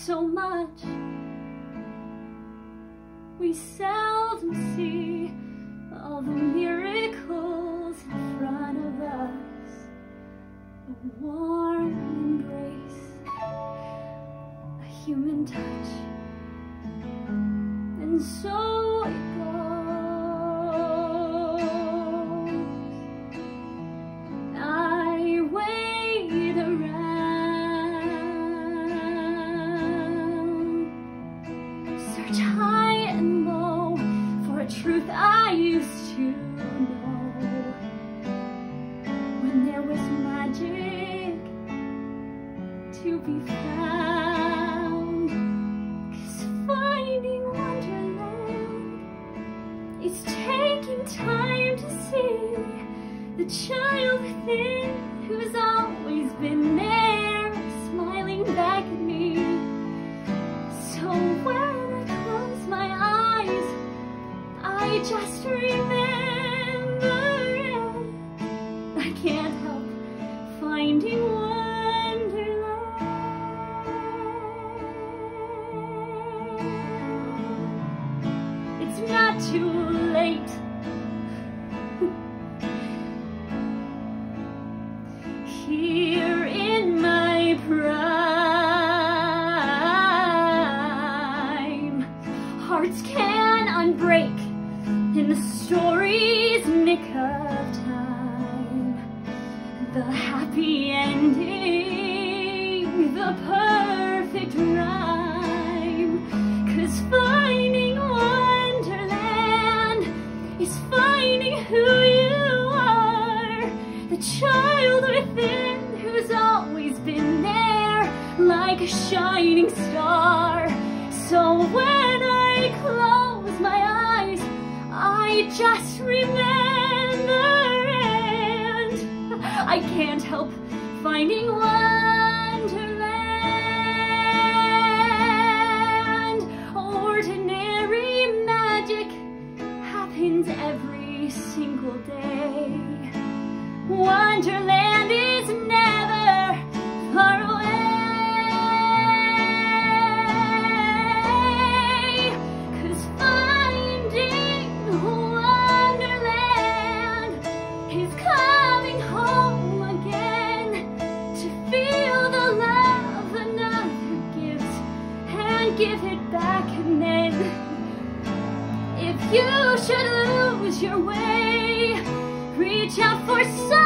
so much. We seldom see all the miracles in front of us. A warm embrace, a human touch, and so it goes. I wait around, search high and low for a truth I used to know, when there was magic to be found. 'Cause finding Wonderland is taking time to see the child within who's always been there, smiling back at me. So when I close my eyes, I just remember it. I can't help finding Wonderland. It's not too late. Here in my prime, hearts can unbreak in the story's nick of time. The happy ending, the perfect rhyme. 'Cause finding Wonderland is finding who you are, the child within who's always been there, like a shining star. So when I close my eyes, I just remember, and I can't help finding Wonderland. Ordinary magic happens every single day. Wonderland is never far away. 'Cause finding Wonderland is coming home again, to feel the love another gives and give it back. And then if you should lose your way, reach out for some